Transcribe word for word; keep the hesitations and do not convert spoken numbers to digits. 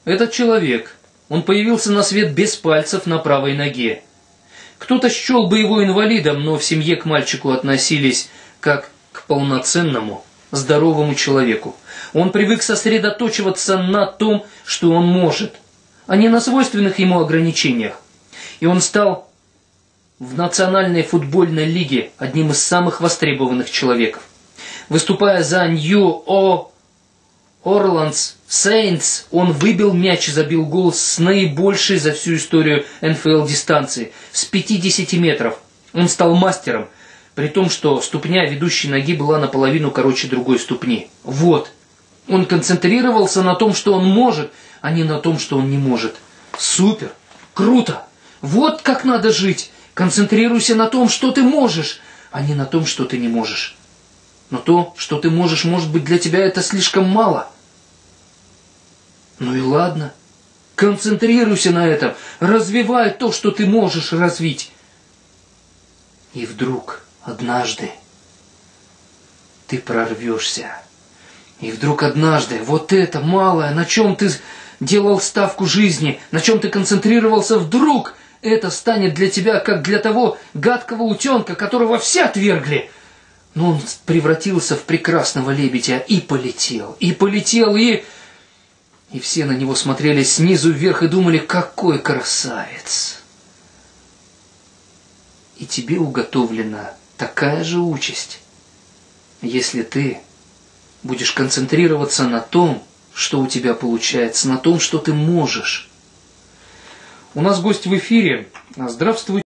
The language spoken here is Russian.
Этот человек, он появился на свет без пальцев на правой ноге. Кто-то счел бы его инвалидом, но в семье к мальчику относились как к полноценному, здоровому человеку. Он привык сосредоточиваться на том, что он может, а не на свойственных ему ограничениях. И он стал в Национальной футбольной лиге одним из самых востребованных человеков. Выступая за Нью Орлеанс Сейнтс, он выбил мяч и забил гол с наибольшей за всю историю эн эф эл дистанции, с пятидесяти метров. Он стал мастером, при том, что ступня ведущей ноги была наполовину короче другой ступни. Вот. Он концентрировался на том, что он может, а не на том, что он не может. Супер! Круто! Вот как надо жить! Концентрируйся на том, что ты можешь, а не на том, что ты не можешь. Но то, что ты можешь, может быть, для тебя это слишком мало. Ну и ладно. Концентрируйся на этом. Развивай то, что ты можешь развить. И вдруг, однажды, ты прорвешься. И вдруг однажды вот это малое, на чем ты делал ставку жизни, на чем ты концентрировался, вдруг это станет для тебя, как для того гадкого утенка, которого все отвергли. Но он превратился в прекрасного лебедя и полетел, и полетел, и... И все на него смотрели снизу вверх и думали, какой красавец. И тебе уготовлена такая же участь, если ты будешь концентрироваться на том, что у тебя получается, на том, что ты можешь. У нас гость в эфире. Здравствуйте.